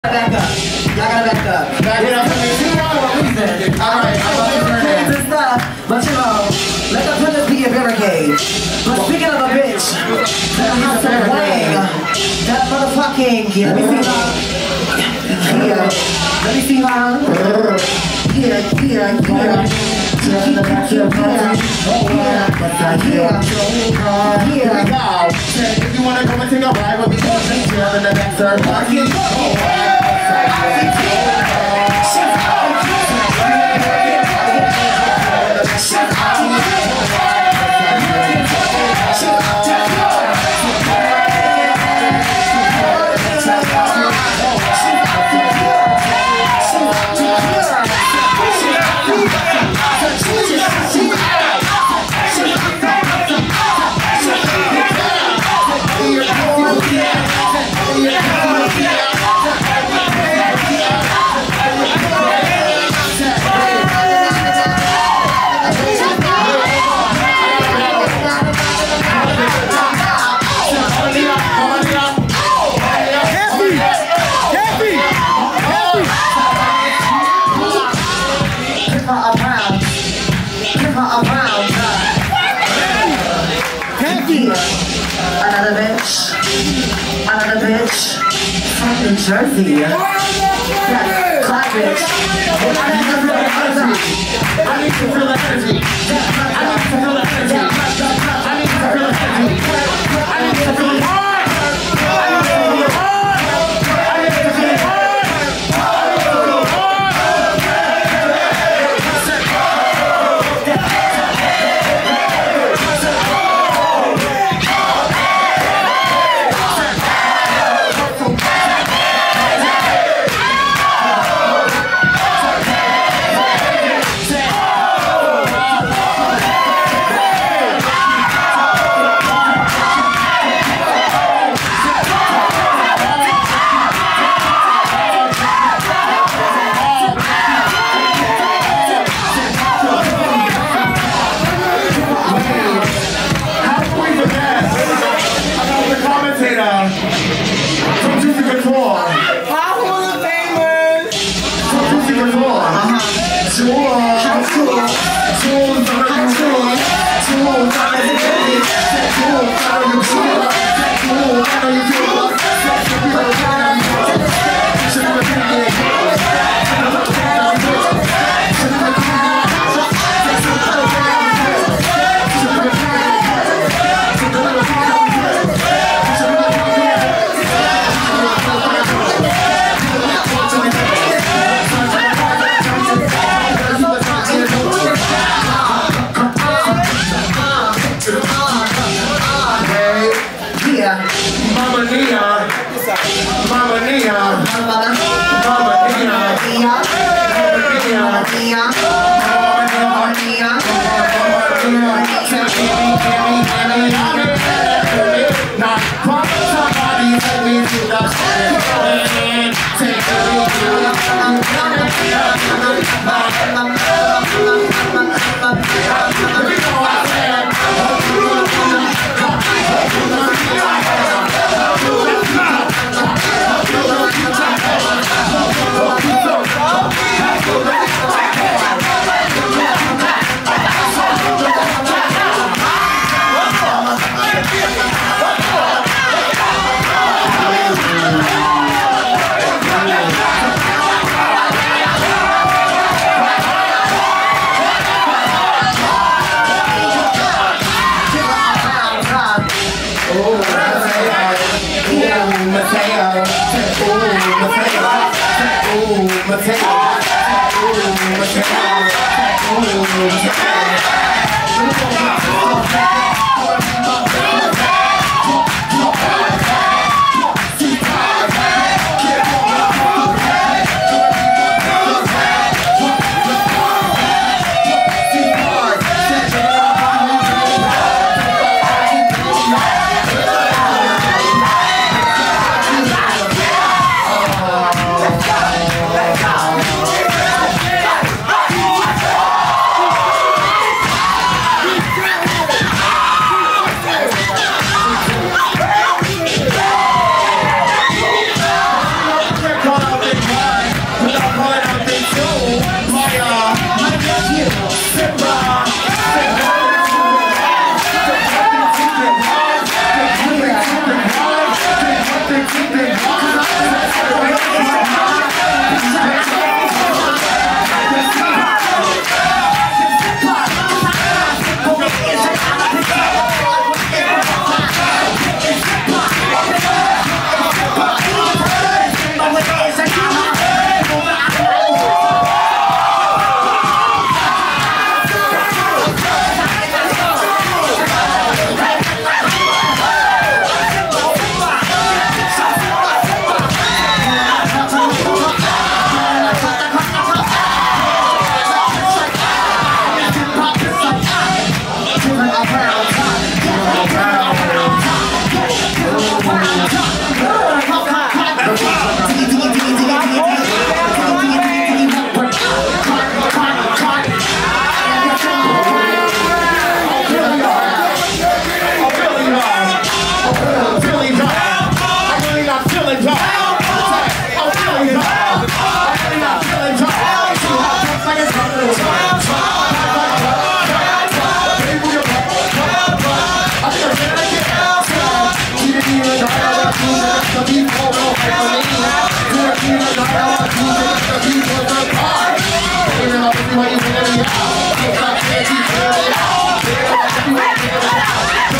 Back up. Y'all gotta back up. Back it up for me. Alright, and stuff, but you know, let the pillars be a barricade. But speaking of a bitch, that house of Wang, that motherfucking, let me see her. Yeah, let me see her. If you wanna come and take a ride, we'll be going to the next third party. Another bitch from New Jersey. That clap bitch. I need to feel the energy. I need to feel the energy. I need to feel the energy. I need to feel the energy. What you